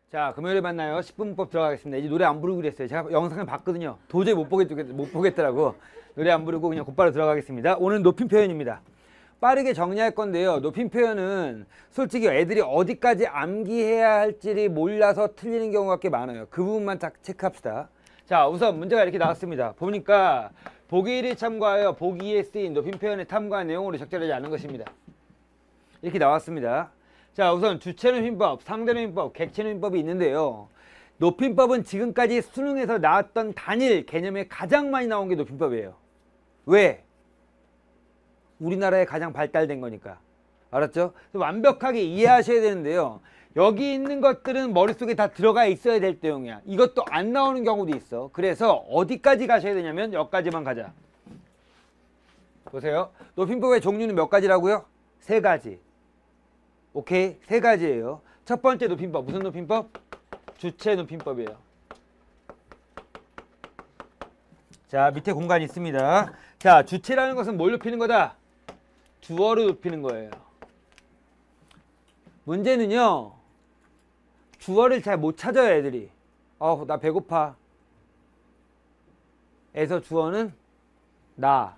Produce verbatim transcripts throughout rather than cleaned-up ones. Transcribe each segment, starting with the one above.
자, 금요일에 만나요. 십 분법 들어가겠습니다. 이제 노래 안 부르기로 했어요. 제가 영상을 봤거든요. 도저히 못 보겠, 못 보겠더라고. 노래 안 부르고 그냥 곧바로 들어가겠습니다. 오늘 높임 표현입니다. 빠르게 정리할 건데요. 높임 표현은 솔직히 애들이 어디까지 암기해야 할지를 몰라서 틀리는 경우가 꽤 많아요. 그 부분만 딱 체크합시다. 자, 우선 문제가 이렇게 나왔습니다. 보니까 보기를 참고하여 보기에 쓰인 높임 표현의 탐구한 내용으로 적절하지 않은 것입니다. 이렇게 나왔습니다. 자, 우선 주체노민법, 상대노민법, 객체노민법이 있는데요. 높임법은 지금까지 수능에서 나왔던 단일 개념에 가장 많이 나온 게 높임법이에요. 왜? 우리나라에 가장 발달된 거니까. 알았죠? 완벽하게 이해하셔야 되는데요. 여기 있는 것들은 머릿속에 다 들어가 있어야 될 내용이야. 이것도 안 나오는 경우도 있어. 그래서 어디까지 가셔야 되냐면 여기까지만 가자. 보세요. 높임법의 종류는 몇 가지라고요? 세 가지. 오케이? 세 가지예요. 첫 번째 높임법. 무슨 높임법? 주체 높임법이에요. 자, 밑에 공간이 있습니다. 자, 주체라는 것은 뭘 높이는 거다? 주어를 높이는 거예요. 문제는요, 주어를 잘 못 찾아요, 애들이. 어, 나 배고파. 에서 주어는 나.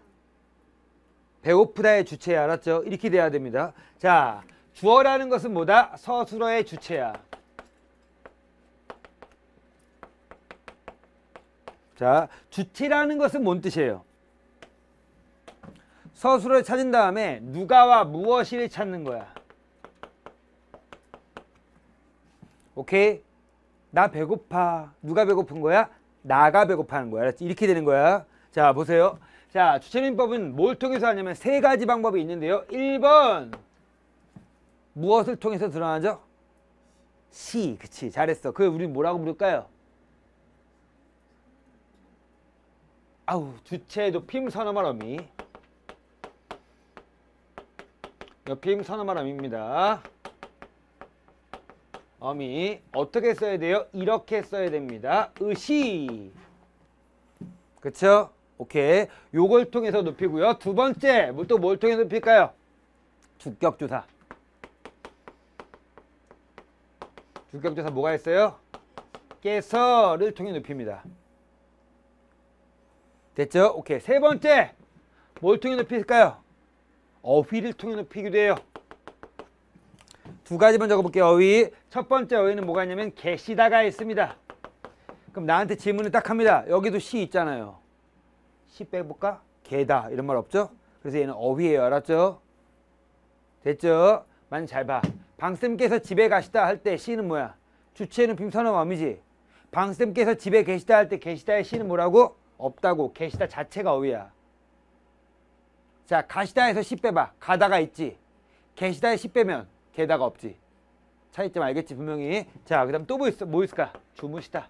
배고프다의 주체, 알았죠? 이렇게 돼야 됩니다. 자, 주어라는 것은 뭐다? 서술어의 주체야. 자, 주체라는 것은 뭔 뜻이에요? 서술어를 찾은 다음에 누가와 무엇이를 찾는 거야. 오케이? 나 배고파. 누가 배고픈 거야? 나가 배고파하는 거야. 알았지? 이렇게 되는 거야. 자, 보세요. 자, 주체민법은 뭘 통해서 하냐면 세 가지 방법이 있는데요. 일 번 무엇을 통해서 드러나죠? 시. 그치, 잘했어. 그 우리 뭐라고 부를까요? 아우, 주체 높임 선어말 어미. 높임 선어말 어미입니다. 어미 어떻게 써야 돼요? 이렇게 써야 됩니다. 의시. 그쵸? 오케이. 요걸 통해서 높이고요. 두 번째, 또 뭘 통해서 높일까요? 주격조사. 주격조사 뭐가 있어요? 깨서를 통해 높입니다. 됐죠? 오케이. 세 번째, 뭘 통해 높일까요? 어휘를 통해 높이기도 해요. 두 가지만 적어볼게요. 어휘. 첫 번째 어휘는 뭐가 있냐면 계시다가 있습니다. 그럼 나한테 질문을 딱 합니다. 여기도 시 있잖아요. 시 빼볼까? 개다. 이런 말 없죠? 그래서 얘는 어휘예요. 알았죠? 됐죠? 만 잘 봐. 방쌤께서 집에 가시다 할 때 시는 뭐야? 주체는 빔선어맘이지. 방쌤께서 집에 계시다 할 때 계시다의 시는 뭐라고? 없다고. 계시다 자체가 어휘야. 자, 가시다에서 시 빼봐. 가다가 있지. 계시다에 시 빼면 게다가 없지. 차이점 알겠지 분명히. 자, 그 다음 또 뭐 있어? 뭐 있을까? 주무시다.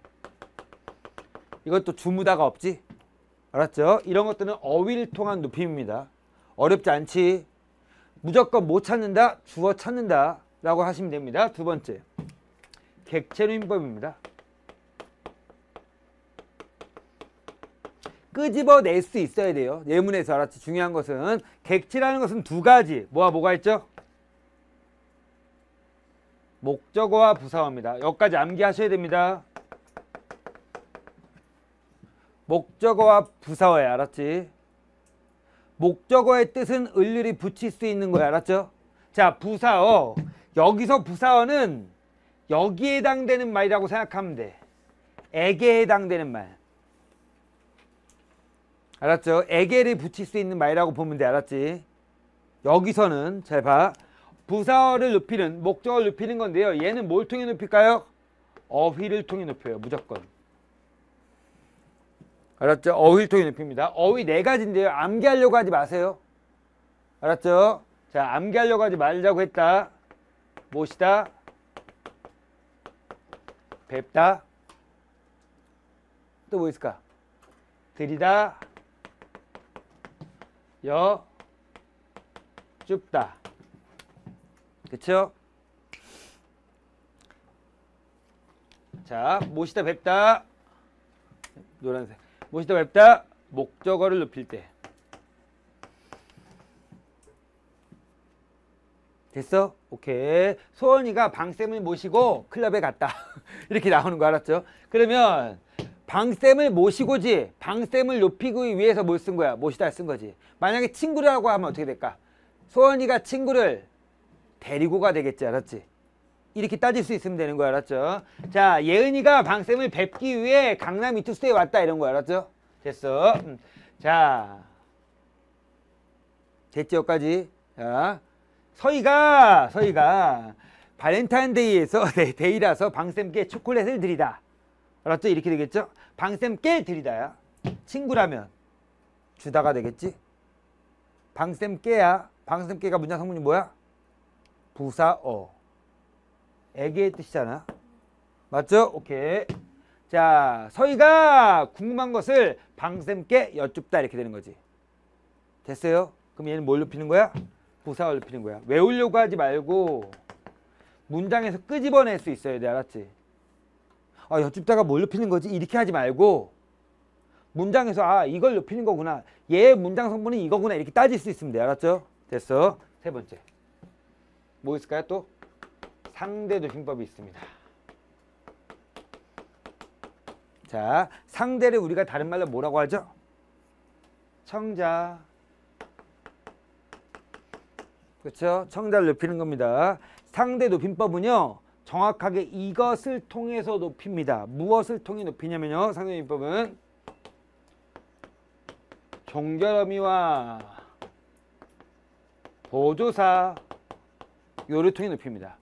이것도 주무다가 없지. 알았죠? 이런 것들은 어휘를 통한 높임입니다. 어렵지 않지. 무조건 못 찾는다, 주어 찾는다 라고 하시면 됩니다. 두 번째, 객체노민법입니다. 끄집어낼 수 있어야 돼요. 예문에서. 알았지? 중요한 것은 객체라는 것은 두 가지. 뭐와 뭐가 있죠? 목적어와 부사어입니다. 여기까지 암기하셔야 됩니다. 목적어와 부사어에. 알았지? 목적어의 뜻은 을률이 붙일 수 있는 거야. 알았죠? 자, 부사어. 여기서 부사어는 여기에 해당되는 말이라고 생각하면 돼. 에게 해당되는 말. 알았죠? 에게를 붙일 수 있는 말이라고 보면 돼. 알았지? 여기서는 잘 봐. 부사어를 높이는, 목적어를 높이는 건데요. 얘는 뭘 통해 높일까요? 어휘를 통해 높여요. 무조건. 알았죠? 어휘를 통해 높입니다. 어휘 네 가지인데요. 암기하려고 하지 마세요. 알았죠? 자, 암기하려고 하지 말자고 했다. 모시다. 뵙다. 또 뭐 있을까? 들이다. 여. 줍다. 그쵸? 자, 모시다 뵙다. 노란색. 모시다 뵙다. 목적어를 높일 때. 됐어? 오케이. 소원이가 방쌤을 모시고 클럽에 갔다. 이렇게 나오는 거 알았죠? 그러면 방쌤을 모시고지 방쌤을 높이기 위해서 뭘 쓴 거야? 모시다 쓴 거지. 만약에 친구라고 하면 어떻게 될까? 소원이가 친구를 데리고가 되겠지. 알았지? 이렇게 따질 수 있으면 되는 거 알았죠? 자, 예은이가 방쌤을 뵙기 위해 강남 이투스테이 왔다 이런 거 알았죠? 됐어. 음. 자, 됐지 여기까지. 자, 서희가 서희가 발렌타인데이에서 네, 데이라서 방쌤께 초콜릿을 드리다. 알았죠? 이렇게 되겠죠? 방쌤께 드리다야. 친구라면 주다가 되겠지? 방쌤께야. 방쌤께가 문장 성분이 뭐야? 부사어. 애기의 뜻이잖아. 맞죠? 오케이. 자, 서희가 궁금한 것을 방쌤께 여쭙다 이렇게 되는 거지. 됐어요? 그럼 얘는 뭘 높이는 거야? 부사어를 높이는 거야. 외우려고 하지 말고 문장에서 끄집어낼 수 있어야 돼. 알았지? 아, 여쭙다가 뭘 높이는 거지? 이렇게 하지 말고 문장에서 아, 이걸 높이는 거구나. 얘 문장 성분은 이거구나. 이렇게 따질 수 있으면 돼. 알았죠? 됐어. 세 번째. 뭐 있을까요? 또? 상대 높임법이 있습니다. 자, 상대를 우리가 다른 말로 뭐라고 하죠? 청자. 그렇죠? 청자를 높이는 겁니다. 상대 높임법은요. 정확하게 이것을 통해서 높입니다. 무엇을 통해 높이냐면요. 상대 높임법은 종결어미와 보조사 요를 통해 높입니다.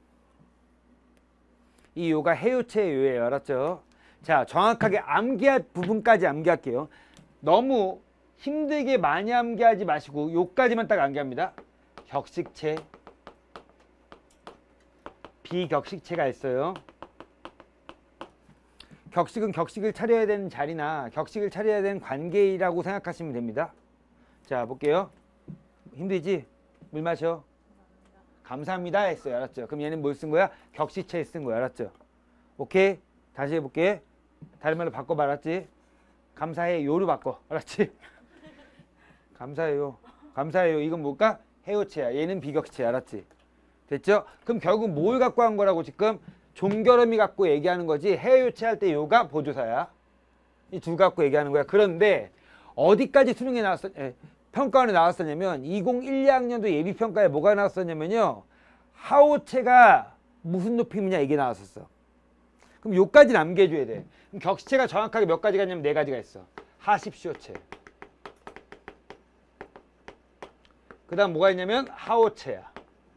이 요가 해요체의 요예요. 알았죠? 자, 정확하게 암기할 부분까지 암기할게요. 너무 힘들게 많이 암기하지 마시고 요까지만 딱 암기합니다. 격식체, 비격식체가 있어요. 격식은 격식을 차려야 되는 자리나 격식을 차려야 되는 관계이라고 생각하시면 됩니다. 자, 볼게요. 힘들지? 물 마셔. 감사합니다 했어요. 알았죠? 그럼 얘는 뭘 쓴 거야? 격식체에 쓴 거야. 알았죠? 오케이? 다시 해볼게. 다른 말로 바꿔 알았지? 감사해 요로 바꿔. 알았지? 감사해요. 감사해요. 이건 뭘까? 해요체야. 얘는 비격체. 알았지? 됐죠? 그럼 결국 뭘 갖고 한 거라고 지금? 종결음이 갖고 얘기하는 거지. 해요체 할 때 요가 보조사야. 이 둘 갖고 얘기하는 거야. 그런데 어디까지 수능에 나왔었, 에, 평가원에 나왔었냐면 이천십이 학년도 예비평가에 뭐가 나왔었냐면요. 하오체가 무슨 높임이냐 이게 나왔었어. 그럼 요까지 남겨줘야 돼. 그럼 격시체가 정확하게 몇 가지가 있냐면 네 가지가 있어. 하십시오체. 그 다음 뭐가 있냐면 하오체야.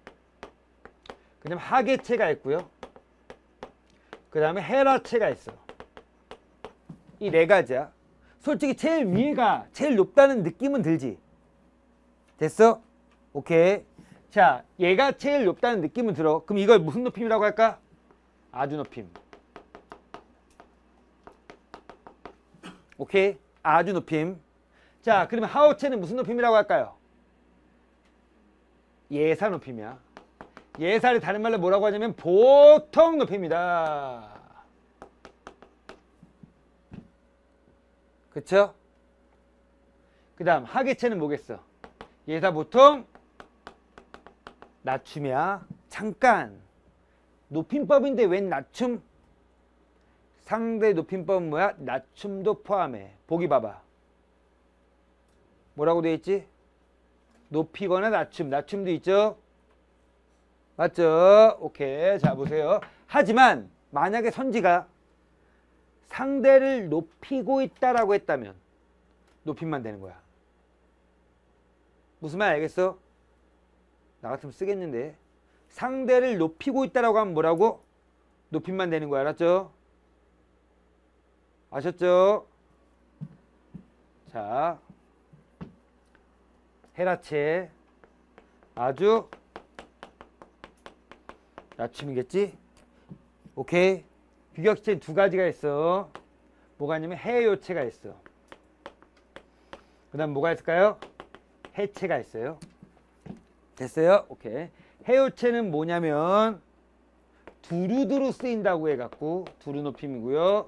그 다음 하계체가 있고요. 그 다음에 헤라체가 있어. 이 네 가지야. 솔직히 제일 위가 제일 높다는 느낌은 들지. 됐어? 오케이. 자, 얘가 제일 높다는 느낌은 들어. 그럼 이걸 무슨 높임이라고 할까? 아주 높임. 오케이. 아주 높임. 자, 그러면 하오체는 무슨 높임이라고 할까요? 예사 높임이야. 예사를 다른 말로 뭐라고 하냐면 보통 높임이다. 그쵸? 그 다음 하계체는 뭐겠어? 예사 보통 낮춤이야. 잠깐 높임법인데 웬 낮춤? 상대 높임법은 뭐야? 낮춤도 포함해. 보기 봐봐. 뭐라고 돼 있지? 높이거나 낮춤. 낮춤도 있죠? 맞죠? 오케이. 자, 보세요. 하지만 만약에 선지가 상대를 높이고 있다라고 했다면 높임만 되는 거야. 무슨 말 알겠어? 나 같으면 쓰겠는데. 상대를 높이고 있다라고 하면 뭐라고? 높임만 되는 거야. 알았죠? 아셨죠? 자, 헤라체 아주 낮춤이겠지? 오케이. 비격체는 두 가지가 있어. 뭐가 있냐면 해요체가 있어. 그 다음 뭐가 있을까요? 해체가 있어요. 됐어요? 오케이. 해요체는 뭐냐면 두루두루 쓰인다고 해갖고 두루 높임이고요.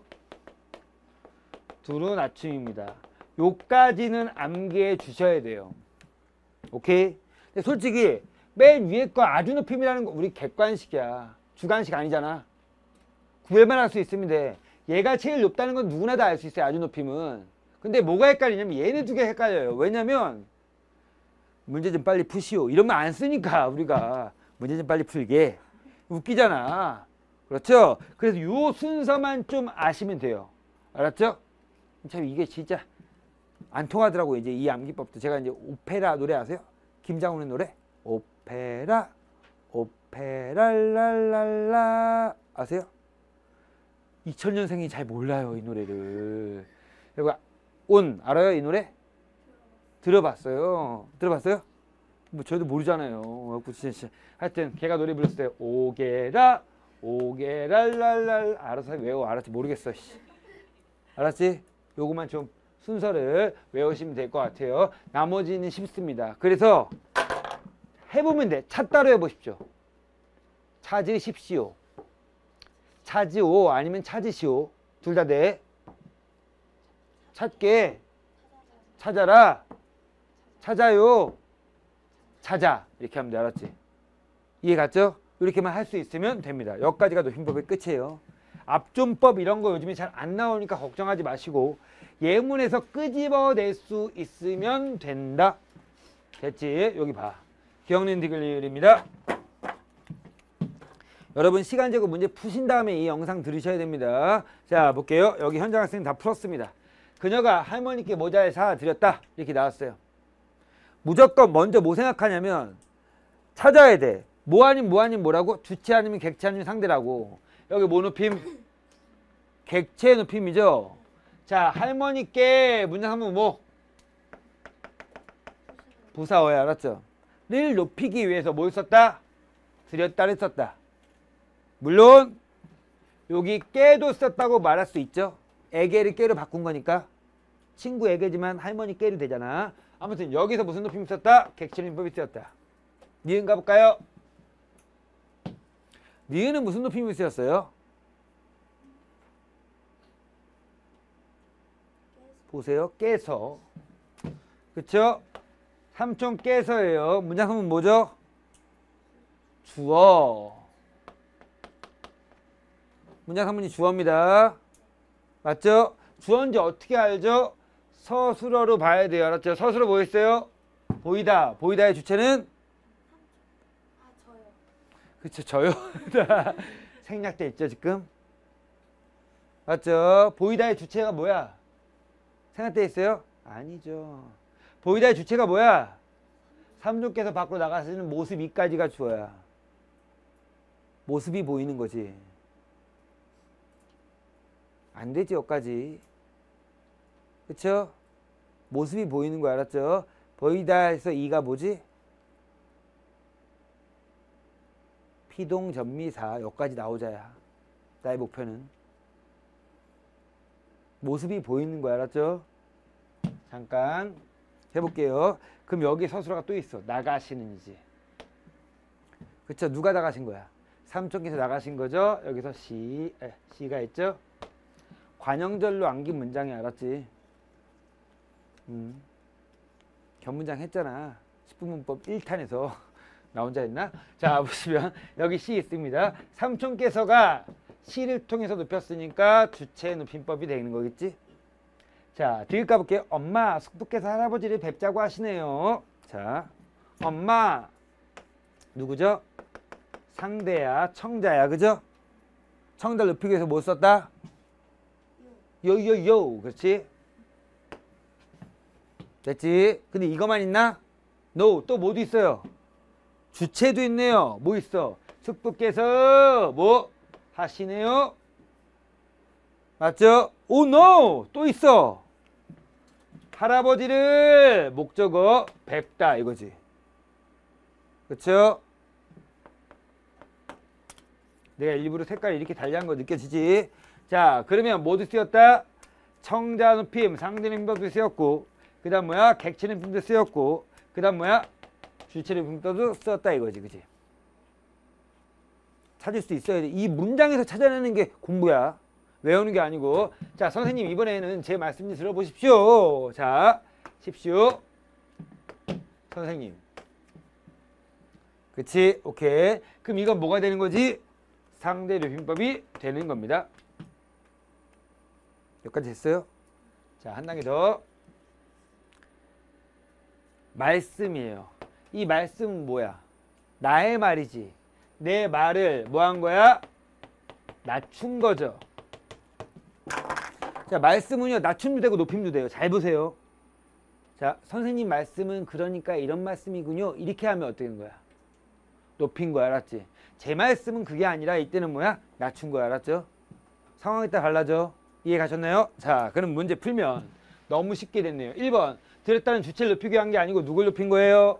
두루 낮춤입니다. 요까지는 암기해 주셔야 돼요. 오케이? 근데 솔직히 맨 위에 거 아주 높임이라는 거 우리 객관식이야. 주관식 아니잖아. 구별만 할 수 있으면 돼. 얘가 제일 높다는 건 누구나 다 알 수 있어요. 아주 높임은. 근데 뭐가 헷갈리냐면 얘네 두 개 헷갈려요. 왜냐면 문제 좀 빨리 푸시오. 이러면 안 쓰니까 우리가 문제 좀 빨리 풀게. 웃기잖아. 그렇죠? 그래서 요 순서만 좀 아시면 돼요. 알았죠? 참 이게 진짜 안 통하더라고요. 이제 이 암기법도. 제가 이제 오페라 노래 아세요? 김장훈의 노래? 오페라 오페라랄랄랄라 아세요? 이천 년생이 잘 몰라요 이 노래를. 그리고 온 알아요 이 노래? 들어봤어요? 들어봤어요? 뭐 저희도 모르잖아요. 진짜 하여튼 걔가 노래 불렀어요. 오게라 오게랄랄랄. 알아서 외워. 알았지? 모르겠어. 알았지? 요거만 좀 순서를 외우시면 될 것 같아요. 나머지는 쉽습니다. 그래서 해보면 돼. 차 따로 해보십시오. 찾으십시오. 찾으오 아니면 찾으시오. 둘 다 돼. 찾게. 찾아라. 찾아요. 찾아. 이렇게 하면 돼. 알았지? 이해 갔죠? 이렇게만 할 수 있으면 됩니다. 여기까지가 높임법의 끝이에요. 앞존법 이런 거 요즘에 잘 안 나오니까 걱정하지 마시고 예문에서 끄집어낼 수 있으면 된다. 됐지? 여기 봐. 기억는 디글리입니다. 여러분 시간 제고 문제 푸신 다음에 이 영상 들으셔야 됩니다. 자 볼게요. 여기 현장 학생 다 풀었습니다. 그녀가 할머니께 모자를 사드렸다. 이렇게 나왔어요. 무조건 먼저 뭐 생각하냐면 찾아야 돼. 뭐 아닌 뭐 아닌 뭐라고? 주체 아니면 객체 아니면 상대라고. 여기 뭐 높임? 객체 높임이죠. 자 할머니께 문장 한번 뭐? 부사어야. 알았죠? 를 높이기 위해서 뭘 썼다? 드렸다를 썼다. 물론 여기 깨도 썼다고 말할 수 있죠. 에게를 깨로 바꾼 거니까. 친구 에게지만 할머니 깨로 되잖아. 아무튼 여기서 무슨 높임이 썼다? 객체 높임법이 쓰였다. 니은 가볼까요? 니은은 무슨 높임이 쓰였어요? 보세요. 깨서. 그쵸? 삼촌 깨서예요. 문장성은 뭐죠? 주어. 문장성문이 주어입니다. 맞죠? 주어인지 어떻게 알죠? 서술어로 봐야 돼요. 알았죠? 서술어 뭐 있어요? 보이다. 보이다의 주체는? 아, 저요. 그쵸, 저요. 생략돼 있죠, 지금? 맞죠? 보이다의 주체가 뭐야? 생략돼 있어요? 아니죠. 보이다의 주체가 뭐야? 삼촌께서 밖으로 나가시는 모습 이까지가 주어야. 모습이 보이는 거지. 안 되지, 여기까지. 그쵸? 모습이 보이는 거 알았죠? 보이다 해서 이가 뭐지? 피동전미사 여기까지 나오자야. 나의 목표는. 모습이 보이는 거 알았죠? 잠깐 해볼게요. 그럼 여기 서술어가 또 있어. 나가시는지. 그쵸? 누가 나가신 거야? 삼촌께서 나가신 거죠? 여기서 시, 에, 시가 있죠? 관형절로 안긴 문장이 알았지? 음. 견문장 했잖아. 십 분 문법 일 탄에서. 나 혼자 했나? 자, 보시면 여기 시 있습니다. 삼촌께서가 시를 통해서 높였으니까 주체 높임법이 되는 거겠지? 자, 뒤에 까볼게요. 엄마, 숙부께서 할아버지를 뵙자고 하시네요. 자, 엄마. 누구죠? 상대야, 청자야, 그죠? 청자를 높이기 위해서 뭐 썼다? 요요요. 그렇지? 됐지? 근데 이거만 있나? No. 또 뭐도 있어요? 주체도 있네요. 뭐 있어? 숙부께서 뭐 하시네요? 맞죠? 오, no! 또 있어. 할아버지를 목적어 뵙다 이거지. 그쵸? 내가 일부러 색깔이 이렇게 달리한 거 느껴지지? 자, 그러면 모두 쓰였다? 청자 높임, 상대 높임도 쓰였고, 그 다음 뭐야? 객체 높임도 쓰였고, 그 다음 뭐야? 주체 높임도 쓰였다 이거지. 그치? 찾을 수 있어야 돼. 이 문장에서 찾아내는 게 공부야. 외우는 게 아니고. 자, 선생님 이번에는 제 말씀 좀 들어보십시오. 자, 십시오. 선생님. 그치? 오케이. 그럼 이건 뭐가 되는 거지? 상대 높임법이 되는 겁니다. 여기까지 됐어요? 자, 한 단계 더. 말씀이에요. 이 말씀은 뭐야? 나의 말이지. 내 말을 뭐 한 거야? 낮춘 거죠. 자, 말씀은요, 낮춤도 되고 높임도 돼요. 잘 보세요. 자, 선생님 말씀은 그러니까 이런 말씀이군요. 이렇게 하면 어떻게 되는 거야? 높인 거야, 알았지? 제 말씀은 그게 아니라 이때는 뭐야? 낮춘 거야, 알았죠? 상황에 따라 달라져. 이해 가셨나요? 자, 그럼 문제 풀면 너무 쉽게 됐네요. 일 번 들었다는 주체를 높이기 위한 게 아니고 누굴 높인 거예요?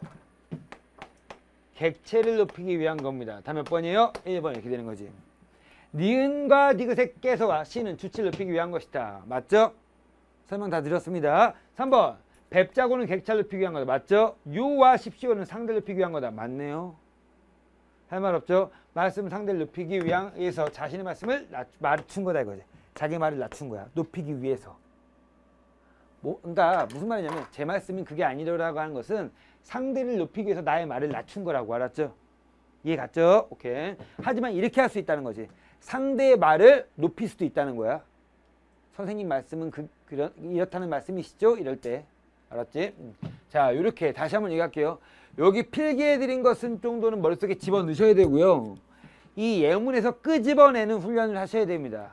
객체를 높이기 위한 겁니다. 다 몇 번이에요? 일 번 이렇게 되는 거지. 니은과 니귿의 깨서와 시는 주체를 높이기 위한 것이다. 맞죠? 설명 다 드렸습니다. 삼 번 뱁자고는 객체를 높이기 위한 거다. 맞죠? 유와 십시오는 상대를 높이기 위한 거다. 맞네요. 할 말 없죠? 말씀 상대를 높이기 위해서 자신의 말씀을 낮, 맞춘 거다 이거지. 자기 말을 낮춘 거야. 높이기 위해서. 뭐, 그러니까 무슨 말이냐면 제 말씀은 그게 아니라고 하는 것은 상대를 높이기 위해서 나의 말을 낮춘 거라고. 알았죠? 이해 갔죠? 오케이. 하지만 이렇게 할 수 있다는 거지. 상대의 말을 높일 수도 있다는 거야. 선생님 말씀은 그, 그런, 이렇다는 말씀이시죠? 이럴 때. 알았지? 자, 이렇게 다시 한번 얘기할게요. 여기 필기해드린 것은 정도는 머릿속에 집어넣으셔야 되고요. 이 예문에서 끄집어내는 훈련을 하셔야 됩니다.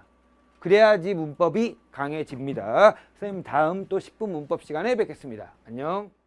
그래야지 문법이 강해집니다. 선생님 다음 또 십 분 문법 시간에 뵙겠습니다. 안녕.